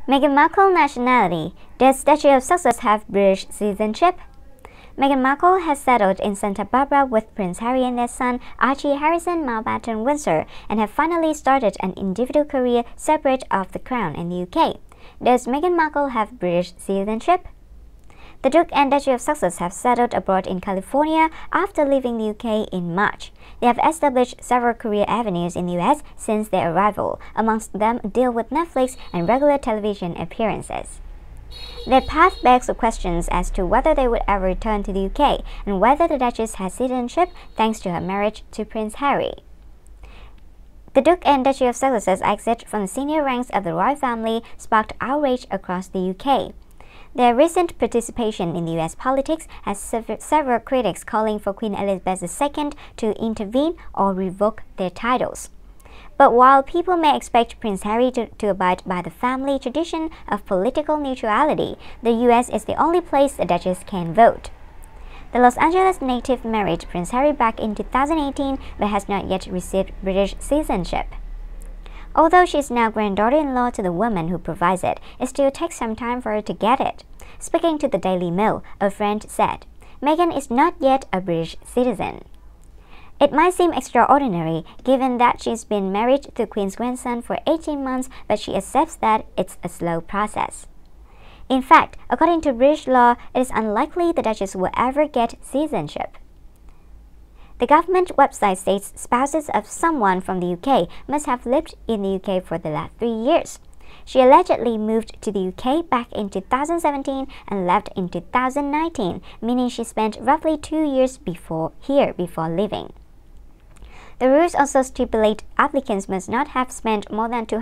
Meghan Markle nationality. Does Statue of Success have British citizenship? Meghan Markle has settled in Santa Barbara with Prince Harry and their son Archie Harrison Mountbatten Windsor and have finally started an individual career separate of the Crown in the UK. Does Meghan Markle have British citizenship? The Duke and Duchess of Sussex have settled abroad in California after leaving the UK in March. They have established several career avenues in the US since their arrival, amongst them a deal with Netflix and regular television appearances. Their path begs questions as to whether they would ever return to the UK and whether the Duchess has citizenship thanks to her marriage to Prince Harry. The Duke and Duchess of Sussex's exit from the senior ranks of the royal family sparked outrage across the UK. Their recent participation in US politics has several critics calling for Queen Elizabeth II to intervene or revoke their titles. But while people may expect Prince Harry to abide by the family tradition of political neutrality, the US is the only place the Duchess can vote. The Los Angeles native married Prince Harry back in 2018 but has not yet received British citizenship. Although she is now granddaughter-in-law to the woman who provides it, it still takes some time for her to get it. Speaking to the Daily Mail, a friend said, "Meghan is not yet a British citizen." It might seem extraordinary given that she's been married to the Queen's grandson for 18 months, but she accepts that it's a slow process. In fact, according to British law, it is unlikely the Duchess will ever get citizenship. The government website states spouses of someone from the UK must have lived in the UK for the last 3 years. She allegedly moved to the UK back in 2017 and left in 2019, meaning she spent roughly 2 years before leaving. The rules also stipulate applicants must not have spent more than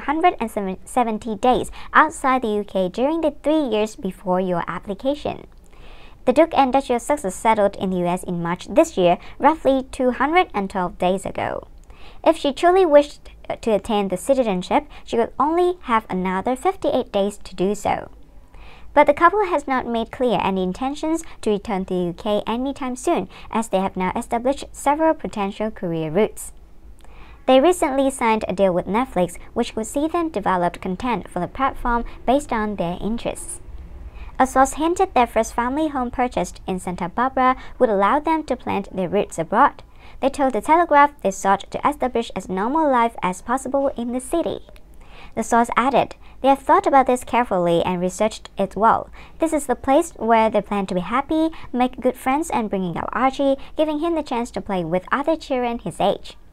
270 days outside the UK during the 3 years before your application. The Duke and Duchess of Sussex settled in the US in March this year, roughly 212 days ago. If she truly wished to attain the citizenship, she would only have another 58 days to do so. But the couple has not made clear any intentions to return to the UK anytime soon, as they have now established several potential career routes. They recently signed a deal with Netflix, which would see them develop content for the platform based on their interests. A source hinted their first family home purchased in Santa Barbara would allow them to plant their roots abroad. They told The Telegraph they sought to establish as normal life as possible in the city. The source added, "They have thought about this carefully and researched it well. This is the place where they plan to be happy, make good friends and bringing up Archie, giving him the chance to play with other children his age."